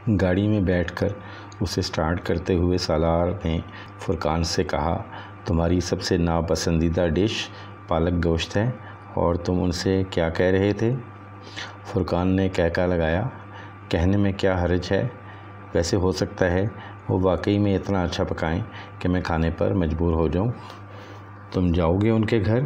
گاڑی میں بیٹھ کر اسے سٹارٹ کرتے ہوئے سالار نے فرقان سے کہا، تمہاری سب سے ناپسندیدہ ڈش پالک گوشت ہے اور تم ان سے کیا کہہ رہے تھے؟ فرقان نے کہکا لگایا، کہنے میں کیا حرج ہے، ویسے ہو سکتا ہے وہ واقعی میں اتنا اچھا پکائیں کہ میں کھانے پر مجبور ہو جاؤں۔ تم جاؤ گے ان کے گھر؟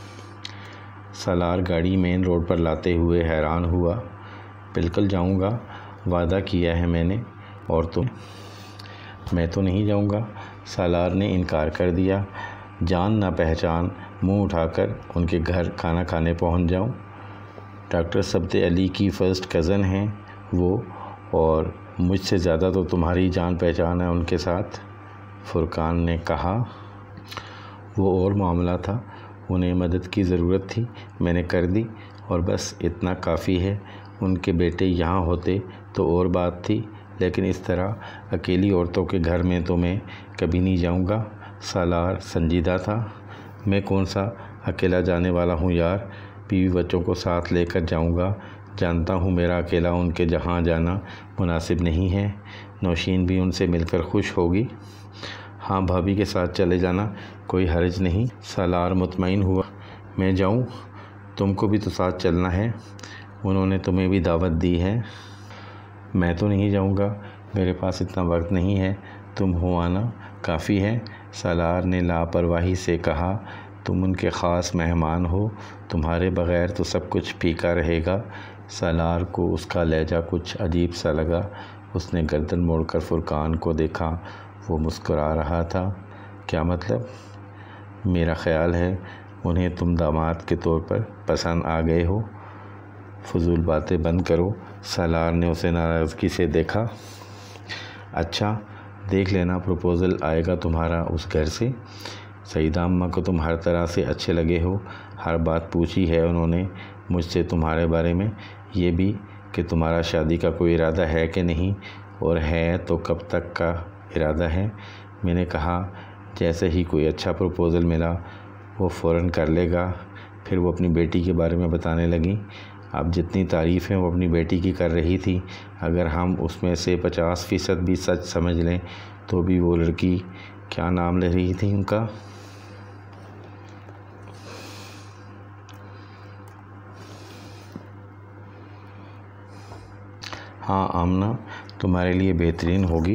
سالار گاڑی مین روڈ پر لاتے ہوئے حیران ہوا۔ بالکل جاؤں گا، وعدہ کیا ہے میں نے، اور تم؟ میں تو نہیں جاؤں گا، سالار نے انکار کر دیا۔ جان نہ پہچان منہ اٹھا کر ان کے گھر کھانا کھانے پہنچ جاؤں؟ ڈاکٹر صبت علی کی فرسٹ کزن ہیں وہ، اور مجھ سے زیادہ تو تمہاری جان پہچان ہے ان کے ساتھ، فرقان نے کہا۔ وہ اور معاملہ تھا، انہیں مدد کی ضرورت تھی، میں نے کر دی، اور بس اتنا کافی ہے۔ ان کے بیٹے یہاں ہوتے تو اور بات تھی، لیکن اس طرح اکیلی عورتوں کے گھر میں تو میں کبھی نہیں جاؤں گا۔ سالار سنجیدہ تھا۔ میں کون سا اکیلا جانے والا ہوں یار، بیوی بچوں کو ساتھ لے کر جاؤں گا، جانتا ہوں میرا اکیلا ان کے جہاں جانا مناسب نہیں ہے، نوشین بھی ان سے مل کر خوش ہوگی۔ ہاں بھابھی کے ساتھ چلے جانا، کوئی حرج نہیں، سالار مطمئن ہوا۔ میں جاؤں؟ تم کو بھی تو ساتھ چلنا ہے، انہوں نے تمہیں بھی دعوت دی ہے۔ میں تو نہیں جاؤں گا، میرے پاس اتنا وقت نہیں ہے، تم ہو آنا کافی ہے، سالار نے لاپرواہی سے کہا۔ تم ان کے خاص مہمان ہو، تمہارے بغیر تو سب کچھ پھیکا رہے گا۔ سالار کو اس کا لہجہ کچھ عجیب سا لگا۔ اس نے گردن موڑ کر فرقان کو دیکھا، وہ مسکرا رہا تھا۔ کیا مطلب؟ میرا خیال ہے انہیں تم داماد کے طور پر پسند آ گئے ہو۔ فضول باتیں بند کرو، سالار نے اسے ناراضگی سے دیکھا۔ اچھا، دیکھ لینا پروپوزل آئے گا تمہارا اس گھر سے۔ سعیدہ اماں کو تم ہر طرح سے اچھے لگے ہو، ہر بات پوچھی ہے انہوں نے مجھ سے تمہارے بارے میں، یہ بھی کہ تمہارا شادی کا کوئی ارادہ ہے کہ نہیں، اور ہے تو کب تک کا ارادہ ہے۔ میں نے کہا جیسے ہی کوئی اچھا پروپوزل ملا وہ فوراً کر لے گا۔ پھر وہ اپنی بیٹی کے بارے میں بتانے لگیں۔ اب جتنی تعریفیں وہ اپنی بیٹی کی کر رہی تھی، اگر ہم اس میں سے 50% بھی سچ سمجھ لیں تو بھی وہ لڑکی، کیا نام لے رہی تھی ان کا؟ ہاں آمنہ، تمہارے لیے بہترین ہوگی۔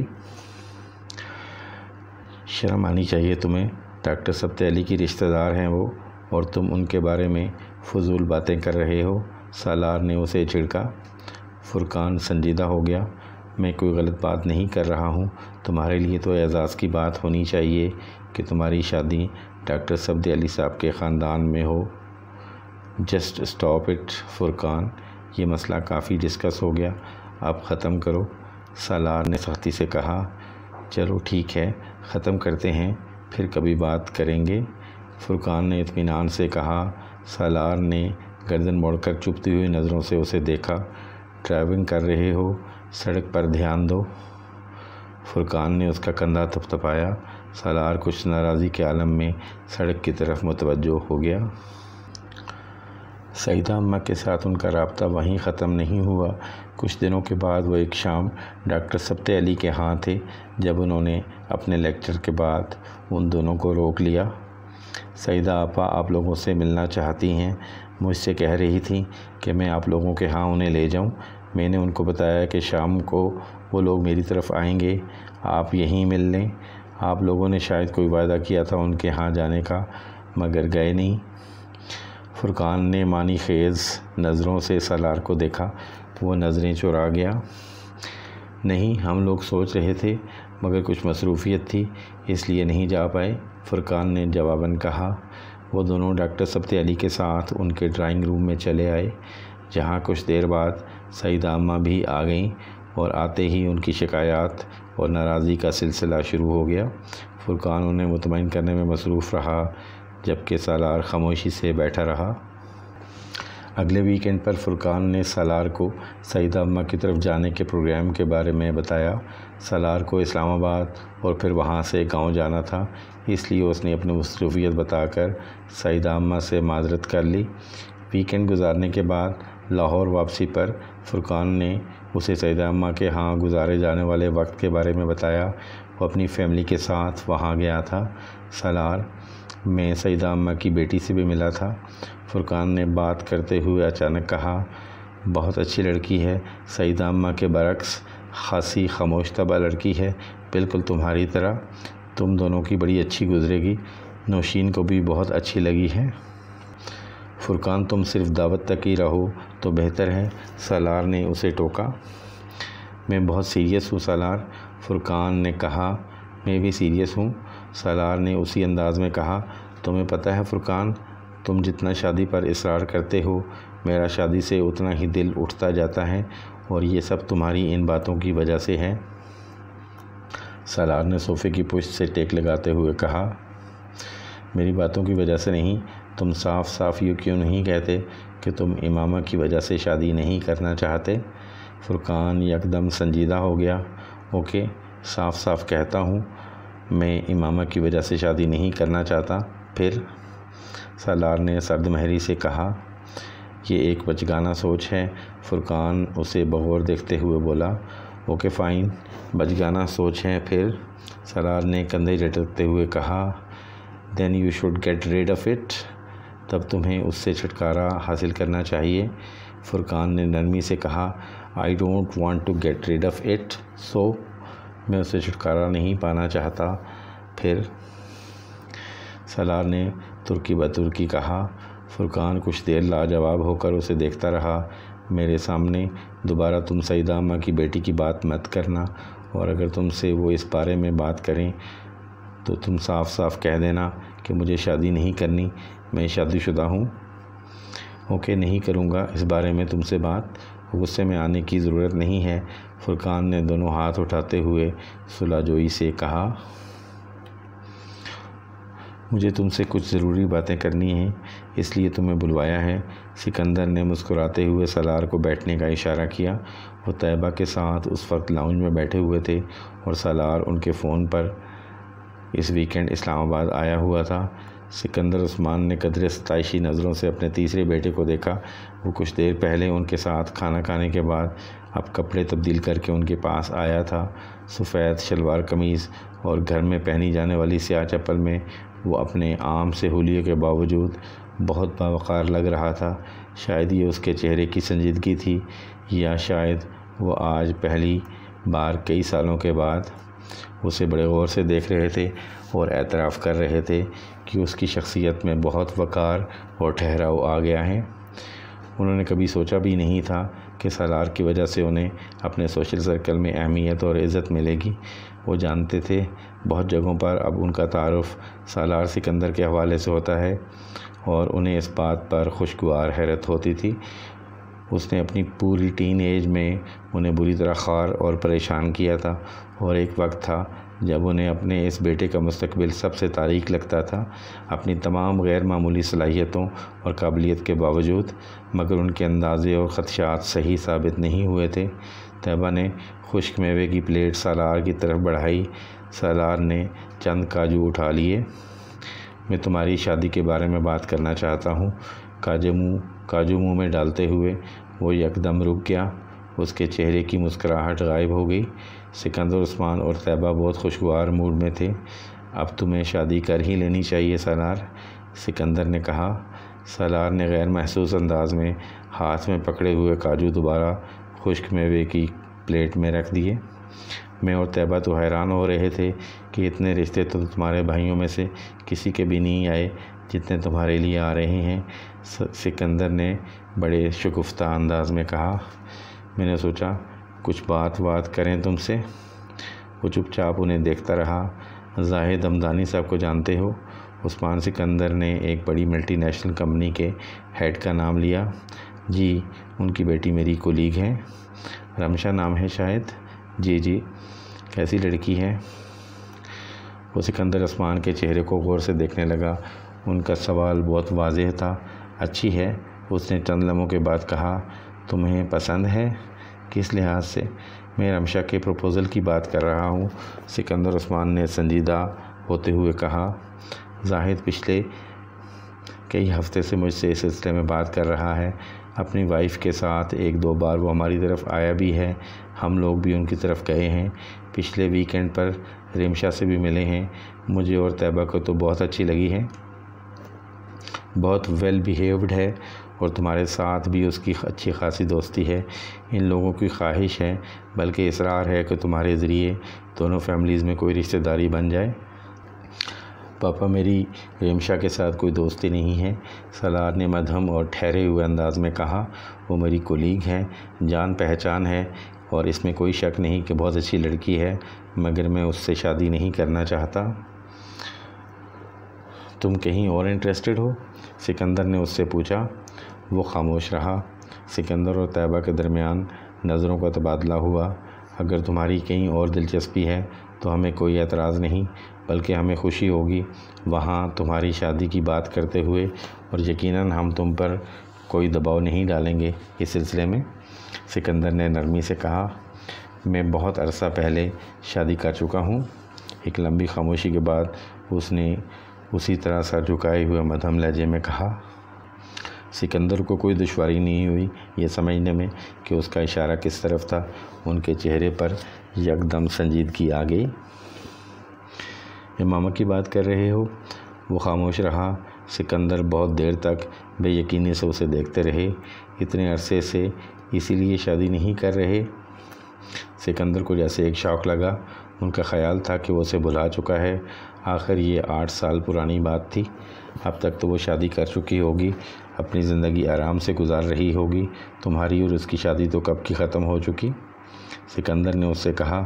شرم آنی چاہیے تمہیں، ڈاکٹر صبت علی کی رشتہ دار ہیں وہ، اور تم ان کے بارے میں فضول باتیں کر رہے ہو، سالار نے اسے جھڑکا۔ فرقان سنجیدہ ہو گیا۔ میں کوئی غلط بات نہیں کر رہا ہوں، تمہارے لیے تو اعزاز کی بات ہونی چاہیے کہ تمہاری شادی ڈاکٹر صبت علی صاحب کے خاندان میں ہو۔ جسٹ اسٹاپ اٹ فرقان، یہ مسئلہ کافی ڈسکس ہو گیا، اب ختم کرو، سالار نے سختی سے کہا۔ چلو ٹھیک ہے، ختم کرتے ہیں، پھر کبھی بات کریں گے، فرقان نے اطمینان سے کہا۔ سالار نے گردن موڑ کر چبھتی ہوئی نظروں سے اسے دیکھا۔ ڈرائیونگ کر رہے ہو، سڑک پر دھیان دو، فرقان نے اس کا کندھا تھپتھپایا۔ سالار کچھ ناراضی کے عالم میں سڑک کی طرف متوجہ ہو گیا۔ سعیدہ اماں کے ساتھ ان کا رابطہ وہیں ختم نہیں ہوا۔ کچھ دنوں کے بعد وہ ایک شام ڈاکٹر صبت علی کے ہاں تھے جب انہوں نے اپنے لیکچر کے بعد ان دونوں کو روک لیا۔ سعیدہ آپا آپ لوگوں سے ملنا چاہتی ہیں، مجھ سے کہہ رہی تھیں کہ میں آپ لوگوں کے ہاں انہیں لے جاؤں۔ میں نے ان کو بتایا کہ شام کو وہ لوگ میری طرف آئیں گے، آپ یہیں مل لیں۔ آپ لوگوں نے شاید کوئی وعدہ کیا تھا ان کے ہاں جانے کا، مگر گئے نہیں۔ فرقان نے معنی خیز نظروں سے سالار کو دیکھا، وہ نظریں چرا گیا۔ نہیں، ہم لوگ سوچ رہے تھے مگر کچھ مصروفیت تھی اس لیے نہیں جا پائے، فرقان نے جواباً کہا۔ وہ دونوں ڈاکٹر صبت علی کے ساتھ ان کے ڈرائنگ روم میں چلے آئے، جہاں کچھ دیر بعد سعیدہ اماں بھی آ گئیں، اور آتے ہی ان کی شکایات اور ناراضی کا سلسلہ شروع ہو گیا۔ فرقان انہیں مطمئن کرنے میں مصروف رہا، جبکہ سالار خاموشی سے بیٹھا رہا۔ اگلے ویکینڈ پر فرقان نے سالار کو سعیدہ اماں کی طرف جانے کے پروگرام کے بارے میں بتایا۔ سالار کو اسلام آباد اور پھر وہاں سے گاؤں جانا تھا، اس لیے اس نے اپنی مصروفیت بتا کر سعیدہ اماں سے معذرت کر لی۔ ویکینڈ گزارنے کے بعد لاہور واپسی پر فرقان نے اسے سیدہ اماں کے ہاں گزارے جانے والے وقت کے بارے میں بتایا۔ وہ اپنی فیملی کے ساتھ وہاں گیا تھا۔ سالار میں سیدہ اماں کی بیٹی سے بھی ملا تھا۔ فرقان نے بات کرتے ہوئے اچانک کہا، بہت اچھی لڑکی ہے، سیدہ اماں کے برعکس خاصی خاموش طبع لڑکی ہے، بالکل تمہاری طرح۔ تم دونوں کی بڑی اچھی گزرے گی، نوشین کو بھی بہت اچھی لگی ہے۔ فرقان تم صرف دعوت تک ہی رہو تو بہتر ہے، سالار نے اسے ٹوکا۔ میں بہت سیریس ہوں سالار، فرقان نے کہا۔ میں بھی سیریس ہوں، سالار نے اسی انداز میں کہا۔ تمہیں پتہ ہے فرقان، تم جتنا شادی پر اصرار کرتے ہو میرا شادی سے اتنا ہی دل اٹھتا جاتا ہے، اور یہ سب تمہاری ان باتوں کی وجہ سے ہے۔ سالار نے صوفے کی پشت سے ٹیک لگاتے ہوئے کہا، میری باتوں کی وجہ سے نہیں، تم صاف صاف یہ کیوں نہیں کہتے کہ تم امامہ کی وجہ سے شادی نہیں کرنا چاہتے؟ فرقان یکدم سنجیدہ ہو گیا۔ اوکے، صاف صاف کہتا ہوں، میں امامہ کی وجہ سے شادی نہیں کرنا چاہتا۔ پھر سالار نے سرد مہری سے کہا، یہ ایک بچگانہ سوچ ہے۔ فرقان اسے بغور دیکھتے ہوئے بولا، اوکے فائن، بچگانہ سوچ ہے پھر؟ سالار نے کندھے جھٹکتے ہوئے کہا، then you should get rid of it, تب تمہیں اس سے چھٹکارا حاصل کرنا چاہیے۔ فرقان نے نرمی سے کہا، I don't want to get rid of it, سو میں اس سے چھٹکارا نہیں پانا چاہتا۔ پھر سالار نے ترکی بترکی کہا۔ فرقان کچھ دیر لاجواب ہو کر اسے دیکھتا رہا۔ میرے سامنے دوبارہ تم سیدہ اماں کی بیٹی کی بات مت کرنا، اور اگر تم سے وہ اس بارے میں بات کریں تو تم صاف صاف کہہ دینا کہ مجھے شادی نہیں کرنی، میں شادی شدہ ہوں۔ اوکے، نہیں کروں گا اس بارے میں تم سے بات، غصے میں آنے کی ضرورت نہیں ہے۔ فرقان نے دونوں ہاتھ اٹھاتے ہوئے صلح جوئی سے کہا، مجھے تم سے کچھ ضروری باتیں کرنی ہیں، اس لیے تمہیں بلوایا ہے۔ سکندر نے مسکراتے ہوئے سالار کو بیٹھنے کا اشارہ کیا۔ وہ طیبہ کے ساتھ اس وقت لاؤنج میں بیٹھے ہوئے تھے، اور سالار ان کے فون پر اس ویکینڈ اسلام آباد آیا ہوا تھا۔ سکندر عثمان نے قدرے ستائشی نظروں سے اپنے تیسرے بیٹے کو دیکھا۔ وہ کچھ دیر پہلے ان کے ساتھ کھانا کھانے کے بعد اب کپڑے تبدیل کر کے ان کے پاس آیا تھا۔ سفید شلوار قمیض اور گھر میں پہنی جانے والی سیاہ چپل میں وہ اپنے عام سے حلیے کے باوجود بہت باوقار لگ رہا تھا۔ شاید یہ اس کے چہرے کی سنجیدگی تھی، یا شاید وہ آج پہلی بار کئی سالوں کے بعد اسے بڑے غور سے دیکھ رہے تھے اور اعتراف کر رہے تھے کہ اس کی شخصیت میں بہت وقار اور ٹھہراؤ آ گیا ہے۔ انہوں نے کبھی سوچا بھی نہیں تھا کہ سالار کی وجہ سے انہیں اپنے سوشل سرکل میں اہمیت اور عزت ملے گی۔ وہ جانتے تھے بہت جگہوں پر اب ان کا تعارف سالار سکندر کے حوالے سے ہوتا ہے، اور انہیں اس بات پر خوشگوار حیرت ہوتی تھی۔ اس نے اپنی پوری ٹین ایج میں انہیں بری طرح خوار اور پریشان کیا تھا، اور ایک وقت تھا جب انہیں اپنے اس بیٹے کا مستقبل سب سے تاریک لگتا تھا، اپنی تمام غیر معمولی صلاحیتوں اور قابلیت کے باوجود۔ مگر ان کے اندازے اور خدشات صحیح ثابت نہیں ہوئے تھے۔ طیبہ نے خشک میوے کی پلیٹ سالار کی طرف بڑھائی۔ سالار نے چند کاجو اٹھا لیے۔ میں تمہاری شادی کے بارے میں بات کرنا چاہتا ہوں۔ کاجو منہ میں ڈالتے ہوئے وہ یکدم رک گیا۔ اس کے چہرے کی مسکراہٹ غائب ہو گئی۔ سکندر عثمان اور طیبہ بہت خوشگوار موڈ میں تھے۔ اب تمہیں شادی کر ہی لینی چاہیے سالار، سکندر نے کہا۔ سالار نے غیر محسوس انداز میں ہاتھ میں پکڑے ہوئے کاجو دوبارہ خشک میوے کی پلیٹ میں رکھ دیے۔ میں اور طیبہ تو حیران ہو رہے تھے کہ اتنے رشتے تو تمہارے بھائیوں میں سے کسی کے بھی نہیں آئے جتنے تمہارے لیے آ رہے ہیں، سکندر نے بڑے شگفتہ انداز میں کہا۔ میں نے سوچا کچھ بات کریں تم سے۔ وہ چپ چاپ انہیں دیکھتا رہا۔ زاہد ہمدانی صاحب کو جانتے ہو؟ عثمان سکندر نے ایک بڑی ملٹی نیشنل کمپنی کے ہیڈ کا نام لیا۔ جی، ان کی بیٹی میری کولیگ ہے، رمشا نام ہے شاید۔ جی، کیسی لڑکی ہے؟ وہ سکندر عثمان کے چہرے کو غور سے دیکھنے لگا۔ ان کا سوال بہت واضح تھا۔ اچھی ہے، اس نے چند لمحوں کے بعد کہا۔ تمہیں پسند ہے؟ کس لحاظ سے؟ میں رمشا کے پروپوزل کی بات کر رہا ہوں، سکندر عثمان نے سنجیدہ ہوتے ہوئے کہا۔ زاہد پچھلے کئی ہفتے سے مجھ سے اس سلسلے میں بات کر رہا ہے۔ اپنی وائف کے ساتھ ایک دو بار وہ ہماری طرف آیا بھی ہے، ہم لوگ بھی ان کی طرف گئے ہیں۔ پچھلے ویکنڈ پر ریمشا سے بھی ملے ہیں۔ مجھے اور طیبہ کو تو بہت اچھی لگی ہے، بہت ویل بیہیوڈ ہے، اور تمہارے ساتھ بھی اس کی اچھی خاصی دوستی ہے۔ ان لوگوں کی خواہش ہے، بلکہ اصرار ہے کہ تمہارے ذریعے دونوں فیملیز میں کوئی رشتہ داری بن جائے۔ پاپا، میری ریمشا کے ساتھ کوئی دوستی نہیں ہے، سالار نے مدھم اور ٹھہرے ہوئے انداز میں کہا۔ وہ میری کولیگ ہے، جان پہچان ہے، اور اس میں کوئی شک نہیں کہ بہت اچھی لڑکی ہے، مگر میں اس سے شادی نہیں کرنا چاہتا۔ تم کہیں اور انٹرسٹڈ ہو؟ سکندر نے اس سے پوچھا۔ وہ خاموش رہا۔ سکندر اور طیبہ کے درمیان نظروں کا تبادلہ ہوا۔ اگر تمہاری کہیں اور دلچسپی ہے تو ہمیں کوئی اعتراض نہیں، بلکہ ہمیں خوشی ہوگی وہاں تمہاری شادی کی بات کرتے ہوئے، اور یقیناً ہم تم پر کوئی دباؤ نہیں ڈالیں گے اس سلسلے میں۔ سکندر نے نرمی سے کہا۔ میں بہت عرصہ پہلے شادی کر چکا ہوں۔ ایک لمبی خاموشی کے بعد اس نے اسی طرح سر جھکائے ہوئے مدھم لہجے میں کہا۔ سکندر کو کوئی دشواری نہیں ہوئی یہ سمجھنے میں کہ اس کا اشارہ کس طرف تھا۔ ان کے چہرے پر یکدم سنجیدگی آ گئی۔ ماما کی بات کر رہے ہو؟ وہ خاموش رہا۔ سکندر بہت دیر تک بے یقینی سے اسے دیکھتے رہے۔ اتنے عرصے سے اسی لیے شادی نہیں کر رہے؟ سکندر کو جیسے ایک شوق لگا۔ ان کا خیال تھا کہ وہ اسے بھلا چکا ہے۔ آخر یہ 8 سال پرانی بات تھی۔ اب تک تو وہ شادی کر چکی ہوگی، اپنی زندگی آرام سے گزار رہی ہوگی۔ تمہاری اور اس کی شادی تو کب کی ختم ہو چکی؟ سکندر نے اس سے کہا۔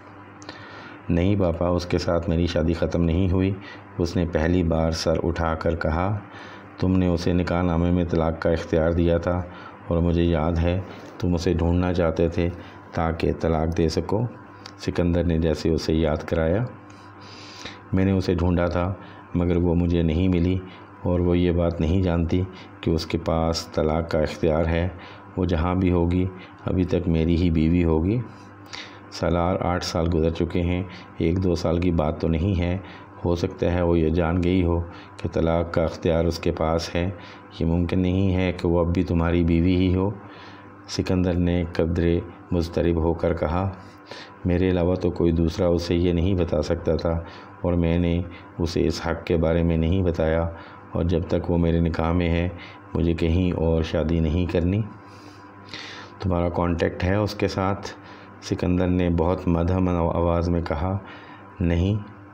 نہیں پاپا، اس کے ساتھ میری شادی ختم نہیں ہوئی۔ اس نے پہلی بار سر اٹھا کر کہا۔ تم نے اسے نکاح نامے میں طلاق کا اختیار دیا تھا، اور مجھے یاد ہے تم اسے ڈھونڈنا چاہتے تھے تاکہ طلاق دے سکو۔ سکندر نے جیسے اسے یاد کرایا۔ میں نے اسے ڈھونڈا تھا، مگر وہ مجھے نہیں ملی، اور وہ یہ بات نہیں جانتی کہ اس کے پاس طلاق کا اختیار ہے۔ وہ جہاں بھی ہوگی ابھی تک میری ہی بیوی ہوگی۔ سالار 8 سال گزر چکے ہیں، 1-2 سال کی بات تو نہیں ہے۔ ہو سکتا ہے وہ یہ جان گئی ہو کہ طلاق کا اختیار اس کے پاس ہے۔ یہ ممکن نہیں ہے کہ وہ اب بھی تمہاری بیوی ہی ہو۔ سکندر نے قدرے مضطرب ہو کر کہا۔ میرے علاوہ تو کوئی دوسرا اسے یہ نہیں بتا سکتا تھا، اور میں نے اسے اس حق کے بارے میں نہیں بتایا، اور جب تک وہ میرے نکاح میں ہے مجھے کہیں اور شادی نہیں کرنی۔ تمہارا کانٹیکٹ ہے اس کے ساتھ؟ سکندر نے بہت مدھم آواز میں کہا۔ نہیں،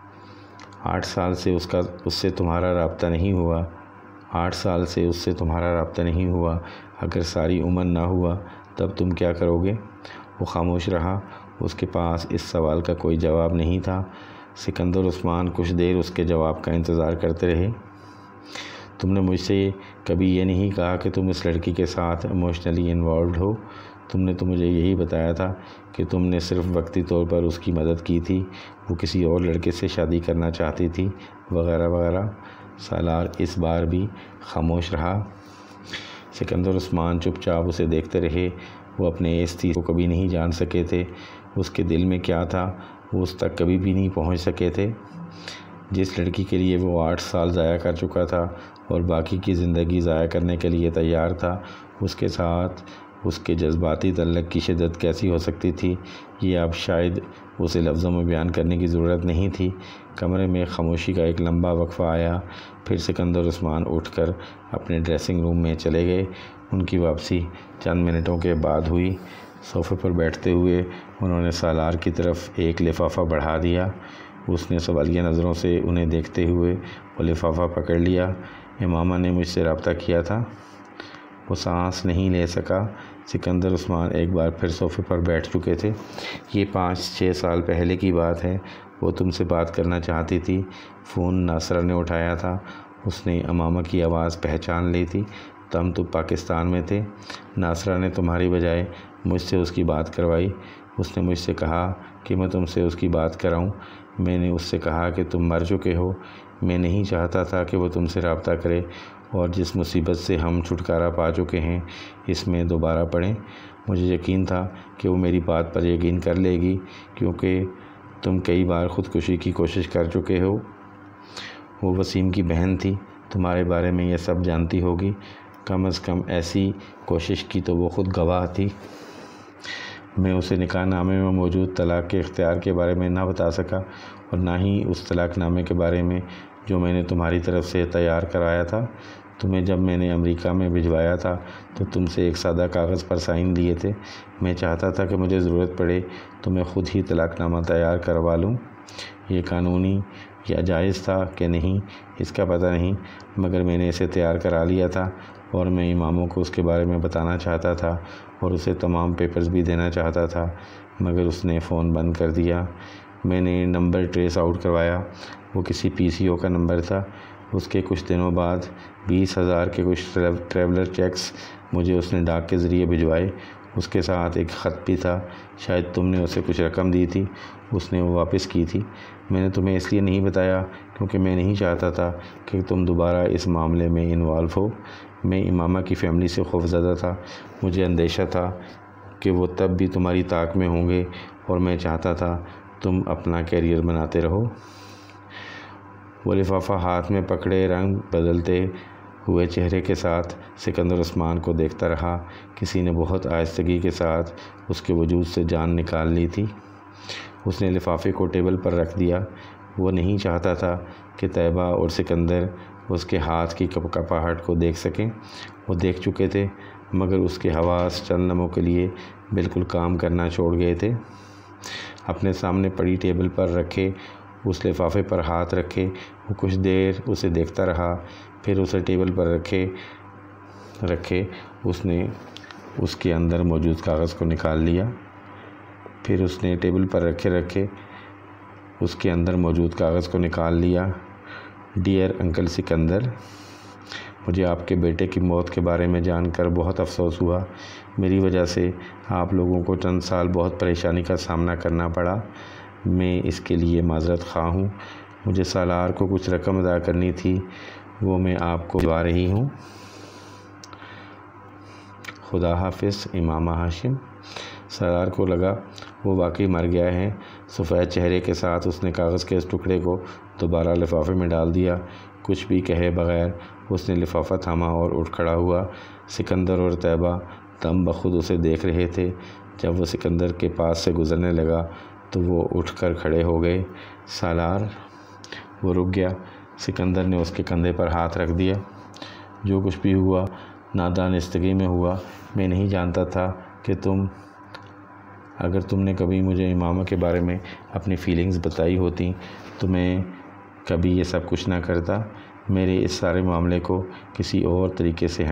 8 سال سے اس سے تمہارا رابطہ نہیں ہوا۔ 8 سال سے اس سے تمہارا رابطہ نہیں ہوا۔ اگر ساری عمر نہ ہوا تب تم کیا کرو گے؟ وہ خاموش رہا۔ اس کے پاس اس سوال کا کوئی جواب نہیں تھا۔ سکندر عثمان کچھ دیر اس کے جواب کا انتظار کرتے رہے۔ تم نے مجھ سے کبھی یہ نہیں کہا کہ تم اس لڑکی کے ساتھ ایموشنلی انوالوڈ ہو۔ تم نے تو مجھے یہی بتایا تھا کہ تم نے صرف وقتی طور پر اس کی مدد کی تھی، وہ کسی اور لڑکے سے شادی کرنا چاہتی تھی، وغیرہ وغیرہ۔ سالار اس بار بھی خاموش رہا۔ سکندر عثمان چپ چاپ اسے دیکھتے رہے۔ وہ اپنے اس چیز کو کبھی نہیں جان سکے تھے۔ اس کے دل میں کیا تھا وہ اس تک کبھی بھی نہیں پہنچ سکے تھے۔ جس لڑکی کے لیے وہ 8 سال ضائع کر چکا تھا اور باقی کی زندگی ضائع کرنے کے لیے تیار تھا، اس کے ساتھ اس کے جذباتی تعلق کی شدت کیسی ہو سکتی تھی، یہ اب شاید اسے لفظوں میں بیان کرنے کی ضرورت نہیں تھی۔ کمرے میں خاموشی کا ایک لمبا وقفہ آیا، پھر سکندر عثمان اٹھ کر اپنے ڈریسنگ روم میں چلے گئے۔ ان کی واپسی چند منٹوں کے بعد ہوئی۔ صوفے پر بیٹھتے ہوئے انہوں نے سالار کی طرف ایک لفافہ بڑھا دیا۔ اس نے سوالیہ نظروں سے انہیں دیکھتے ہوئے وہ لفافہ پکڑ لیا۔ ماما نے مجھ سے رابطہ کیا تھا۔ وہ سانس نہیں لے سکا۔ سکندر عثمان ایک بار پھر صوفے پر بیٹھ چکے تھے۔ یہ 5-6 سال پہلے کی بات ہے۔ وہ تم سے بات کرنا چاہتی تھی۔ فون ناصرہ نے اٹھایا تھا۔ اس نے امامہ کی آواز پہچان لی تھی۔ تم تو پاکستان میں تھے۔ ناصرہ نے تمہاری بجائے مجھ سے اس کی بات کروائی۔ اس نے مجھ سے کہا کہ میں تم سے اس کی بات کراؤں۔ میں نے اس سے کہا کہ تم مر چکے ہو۔ میں نہیں چاہتا تھا کہ وہ تم سے رابطہ کرے، اور جس مصیبت سے ہم چھٹکارا پا چکے ہیں اس میں دوبارہ پڑیں۔ مجھے یقین تھا کہ وہ میری بات پر یقین کر لے گی، کیونکہ تم کئی بار خودکشی کی کوشش کر چکے ہو۔ وہ وسیم کی بہن تھی، تمہارے بارے میں یہ سب جانتی ہوگی۔ کم از کم ایسی کوشش کی تو وہ خود گواہ تھی۔ میں اسے نکاح نامے میں موجود طلاق کے اختیار کے بارے میں نہ بتا سکا اور نہ ہی اس طلاق نامے کے بارے میں جو میں نے تمہاری طرف سے تیار کرایا تھا۔ تمہیں جب میں نے امریکہ میں بھجوایا تھا تو تم سے ایک سادہ کاغذ پر سائن لیے تھے۔ میں چاہتا تھا کہ مجھے ضرورت پڑے تو میں خود ہی طلاق نامہ تیار کروا لوں۔ یہ قانونی یا جائز تھا کہ نہیں اس کا پتہ نہیں، مگر میں نے اسے تیار کرا لیا تھا اور میں اماموں کو اس کے بارے میں بتانا چاہتا تھا اور اسے تمام پیپرز بھی دینا چاہتا تھا، مگر اس نے فون بند کر دیا۔ میں نے نمبر ٹریس آؤٹ کروایا، وہ کسی PCO کا نمبر تھا۔ اس کے کچھ دنوں بعد 20,000 کے کچھ ٹریولر چیکس مجھے اس نے ڈاک کے ذریعے بھجوائے۔ اس کے ساتھ ایک خط بھی تھا، شاید تم نے اسے کچھ رقم دی تھی، اس نے وہ واپس کی تھی۔ میں نے تمہیں اس لیے نہیں بتایا کیونکہ میں نہیں چاہتا تھا کہ تم دوبارہ اس معاملے میں انوالو ہو۔ میں امامہ کی فیملی سے خوفزدہ تھا، مجھے اندیشہ تھا کہ وہ تب بھی تمہاری طاق میں ہوں گے اور میں چاہتا تھا تم اپنا کیریئر بناتے رہو۔ وہ لفافہ ہاتھ میں پکڑے رنگ بدلتے ہوئے چہرے کے ساتھ سکندر عثمان کو دیکھتا رہا۔ کسی نے بہت آہستگی کے ساتھ اس کے وجود سے جان نکال لی تھی۔ اس نے لفافے کو ٹیبل پر رکھ دیا۔ وہ نہیں چاہتا تھا کہ طیبہ اور سکندر اس کے ہاتھ کی کپکپاہٹ کو دیکھ سکیں۔ وہ دیکھ چکے تھے، مگر اس کے حواس چند لمحوں کے لیے بالکل کام کرنا چھوڑ گئے تھے۔ اپنے سامنے پڑی ٹیبل پر رکھے اس لفافے پر ہاتھ رکھے وہ کچھ دیر اسے دیکھتا رہا، پھر اسے ٹیبل پر رکھے اس نے اس کے اندر موجود کاغذ کو نکال لیا۔ پھر اس نے ٹیبل پر رکھے اس کے اندر موجود کاغذ کو نکال لیا۔ ڈیئر انکل سکندر، مجھے آپ کے بیٹے کی موت کے بارے میں جان کر بہت افسوس ہوا۔ میری وجہ سے آپ لوگوں کو چند سال بہت پریشانی کا سامنا کرنا پڑا۔ میں اس کے لیے معذرت خواہ ہوں۔ مجھے سالار کو کچھ رقم ادا کرنی تھی، وہ میں آپ کو دوا رہی ہوں۔ خدا حافظ امامہ ہاشم۔ سالار کو لگا وہ واقعی مر گیا ہے۔ سفید چہرے کے ساتھ اس نے کاغذ کے اس ٹکڑے کو دوبارہ لفافے میں ڈال دیا۔ کچھ بھی کہے بغیر اس نے لفافہ تھاما اور اٹھ کھڑا ہوا۔ سکندر اور طیبہ دم بخود اسے دیکھ رہے تھے۔ جب وہ سکندر کے پاس سے گزرنے لگا تو وہ اٹھ کر کھڑے ہو گئے۔ سالار، وہ رک گیا۔ سکندر نے اس کے کندھے پر ہاتھ رکھ دیا۔ جو کچھ بھی ہوا نادانستگی میں ہوا۔ میں نہیں جانتا تھا کہ اگر تم نے کبھی مجھے امامہ کے بارے میں اپنی فیلنگز بتائی ہوتی تو میں کبھی یہ سب کچھ نہ کرتا۔ میرے اس سارے معاملے کو کسی اور طریقے سے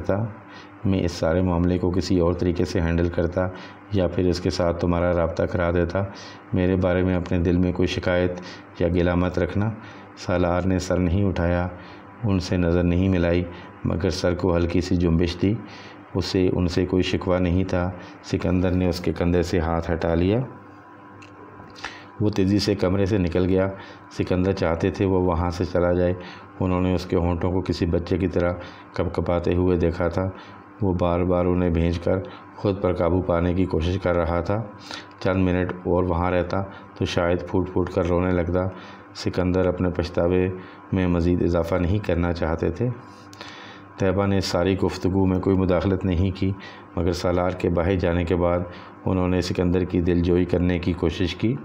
ہینڈل کرتا یا پھر اس کے ساتھ تمہارا رابطہ کرا دیتا۔ میرے بارے میں اپنے دل میں کوئی شکایت یا گلہ مت رکھنا۔ سالار نے سر نہیں اٹھایا، ان سے نظر نہیں ملائی، مگر سر کو ہلکی سی جنبش دی۔ اسے ان سے کوئی شکوہ نہیں تھا۔ سکندر نے اس کے کندھے سے ہاتھ ہٹا لیا۔ وہ تیزی سے کمرے سے نکل گیا۔ سکندر چاہتے تھے وہ وہاں سے چلا جائے۔ انہوں نے اس کے ہونٹوں کو کسی بچے کی طرح کپکپاتے ہوئے دیکھا تھا۔ وہ بار بار انہیں بھینج کر خود پر قابو پانے کی کوشش کر رہا تھا۔ چند منٹ اور وہاں رہتا تو شاید پھوٹ پھوٹ کر رونے لگتا۔ سکندر اپنے پچھتاوے میں مزید اضافہ نہیں کرنا چاہتے تھے۔ طیبہ نے ساری گفتگو میں کوئی مداخلت نہیں کی، مگر سالار کے باہر جانے کے بعد انہوں نے سکندر کی دل جوئی کرنے کی کوشش کی۔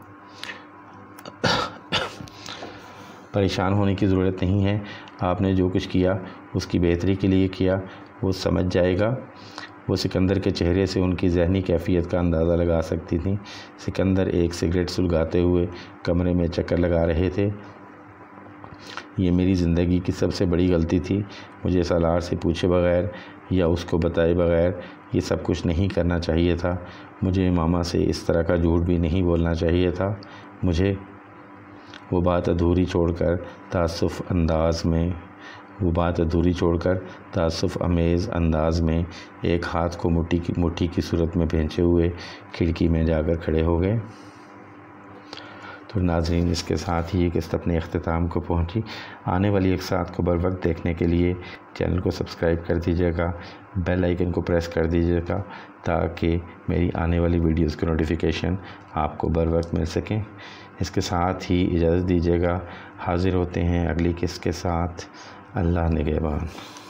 پریشان ہونے کی ضرورت نہیں ہے، آپ نے جو کچھ کیا اس کی بہتری کے لیے کیا، وہ سمجھ جائے گا۔ وہ سکندر کے چہرے سے ان کی ذہنی کیفیت کا اندازہ لگا سکتی تھیں۔ سکندر ایک سگریٹ سلگاتے ہوئے کمرے میں چکر لگا رہے تھے۔ یہ میری زندگی کی سب سے بڑی غلطی تھی۔ مجھے سالار سے پوچھے بغیر یا اس کو بتائے بغیر یہ سب کچھ نہیں کرنا چاہیے تھا۔ مجھے امامہ سے اس طرح کا جھوٹ بھی نہیں بولنا چاہیے تھا۔ وہ بات ادھوری چھوڑ کر تعصف امیز انداز میں ایک ہاتھ کو مٹھی کی صورت میں پہنچے ہوئے کھڑکی میں جا کر کھڑے ہو گئے۔ تو ناظرین، اس کے ساتھ ہی یہ قسط اپنے اختتام کو پہنچی۔ آنے والی اقساط کو بر وقت دیکھنے کے لیے چینل کو سبسکرائب کر دیجیے گا، بیل آئیکن کو پریس کر دیجیے گا تاکہ میری آنے والی ویڈیوز کی نوٹیفیکیشن آپ کو بر وقت مل سکیں۔ اس کے ساتھ ہی اجازت دیجیے گا، حاضر ہوتے ہیں اگلی قسط کے ساتھ۔ اللہ نگہبان۔